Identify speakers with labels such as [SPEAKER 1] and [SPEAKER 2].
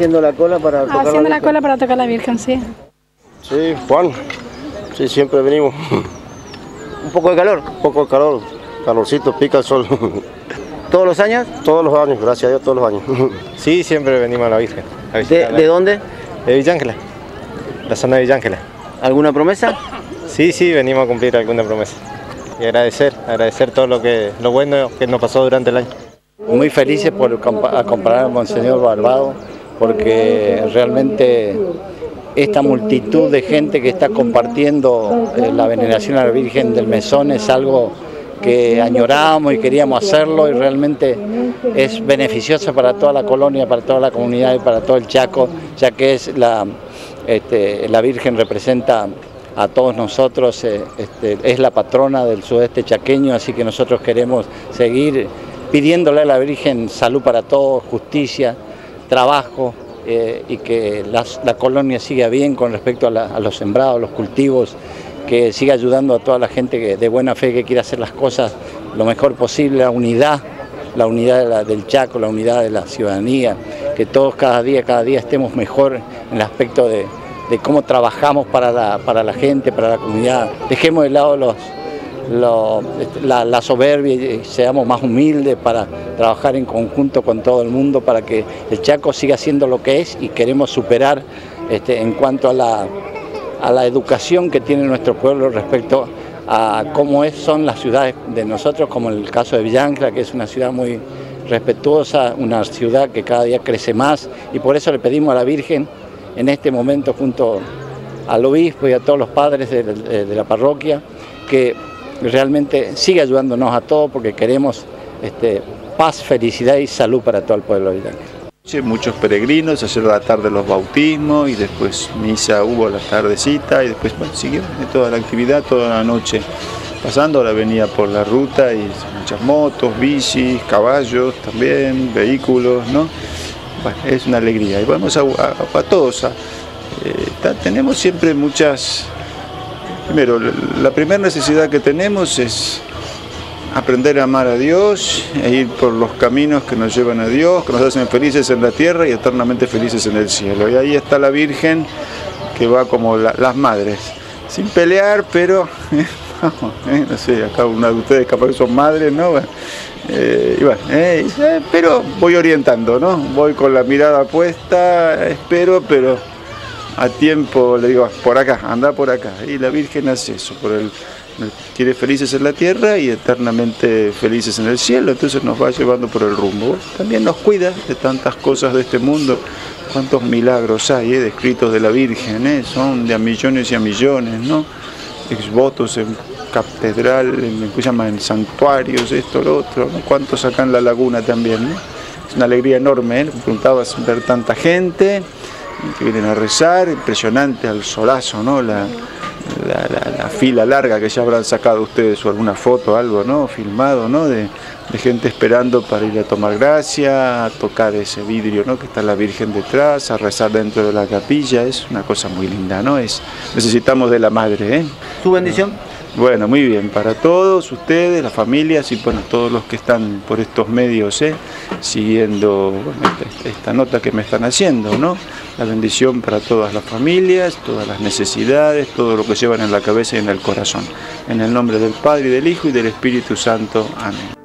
[SPEAKER 1] haciendo la cola para tocar
[SPEAKER 2] Haciendo
[SPEAKER 1] la
[SPEAKER 2] la cola para tocar la Virgen, sí.
[SPEAKER 3] Sí, Juan. Sí, siempre venimos.
[SPEAKER 1] ¿Un poco de calor?
[SPEAKER 3] Un poco de calor, calorcito, pica el sol.
[SPEAKER 1] ¿Todos los años?
[SPEAKER 3] Todos los años, gracias a Dios, todos los años.
[SPEAKER 4] Sí, siempre venimos a la Virgen.
[SPEAKER 1] ¿De dónde?
[SPEAKER 4] De Villa Ángela, la zona de Villa Ángela.
[SPEAKER 1] ¿Alguna promesa?
[SPEAKER 4] Sí, venimos a cumplir alguna promesa. Y agradecer todo lo bueno que nos pasó durante el año.
[SPEAKER 5] Muy felices por acompañar a Monseñor Barbado, porque realmente esta multitud de gente que está compartiendo la veneración a la Virgen del Mesón es algo que añorábamos y queríamos hacerlo, y realmente es beneficiosa para toda la colonia, para toda la comunidad y para todo el Chaco, ya que es la Virgen representa a todos nosotros, es la patrona del sudeste chaqueño, así que nosotros queremos seguir pidiéndole a la Virgen salud para todos, justicia, trabajo, y que la colonia siga bien con respecto a los sembrados, los cultivos, que siga ayudando a toda la gente de buena fe que quiere hacer las cosas lo mejor posible, la unidad del Chaco, la unidad de la ciudadanía, que todos cada día estemos mejor en el aspecto de cómo trabajamos para la gente, para la comunidad. Dejemos de lado la soberbia y seamos más humildes para trabajar en conjunto con todo el mundo para que el Chaco siga siendo lo que es, y queremos superar en cuanto a la educación que tiene nuestro pueblo respecto a cómo son las ciudades de nosotros, como en el caso de Villa Ángela, que es una ciudad muy respetuosa, una ciudad que cada día crece más, y por eso le pedimos a la Virgen en este momento, junto al obispo y a todos los padres de la parroquia, que realmente siga ayudándonos a todos, porque queremos paz, felicidad y salud para todo el pueblo de Villa Ángela.
[SPEAKER 6] Muchos peregrinos, ayer a la tarde los bautismos y después misa hubo a la tardecita y después siguió toda la actividad, toda la noche pasando. Ahora venía por la ruta y muchas motos, bicis, caballos también, vehículos, ¿no? Bueno, es una alegría y vamos a todos. Tenemos siempre muchas. Primero, la primera necesidad que tenemos es aprender a amar a Dios e ir por los caminos que nos llevan a Dios, que nos hacen felices en la tierra y eternamente felices en el cielo. Y ahí está la Virgen, que va como las madres, sin pelear, pero no sé, acá una de ustedes capaz que son madres, ¿no? Pero voy orientando, ¿no? Voy con la mirada puesta, espero, pero a tiempo le digo, por acá, anda por acá. Y la Virgen hace eso, quiere felices en la tierra y eternamente felices en el cielo, entonces nos va llevando por el rumbo. También nos cuida de tantas cosas de este mundo. Cuántos milagros hay descritos de la Virgen, son de a millones y a millones, ¿no? Votos en catedral, en santuarios, esto, lo otro, ¿no? Cuántos acá en la laguna también, ¿no? Es una alegría enorme, Me preguntabas ver tanta gente que vienen a rezar, impresionante al solazo, ¿no? La fila larga que ya habrán sacado ustedes o alguna foto, algo, ¿no? Filmado, ¿no? De gente esperando para ir a tomar gracia, a tocar ese vidrio, ¿no? Que está la Virgen detrás, a rezar dentro de la capilla. Es una cosa muy linda, ¿no? Necesitamos de la Madre,
[SPEAKER 1] ¿Su bendición?
[SPEAKER 6] Bueno, muy bien, para todos ustedes, las familias y bueno, todos los que están por estos medios siguiendo esta nota que me están haciendo, ¿no? La bendición para todas las familias, todas las necesidades, todo lo que llevan en la cabeza y en el corazón. En el nombre del Padre, y del Hijo y del Espíritu Santo. Amén.